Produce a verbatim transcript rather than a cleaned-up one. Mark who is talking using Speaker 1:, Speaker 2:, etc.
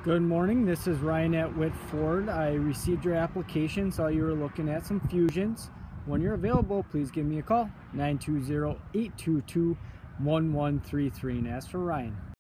Speaker 1: Good morning, this is Ryan at Witt Ford. I received your application, saw you were looking at some Fusions. When you're available, please give me a call, nine two zero, eight two two, one one three three, and ask for Ryan.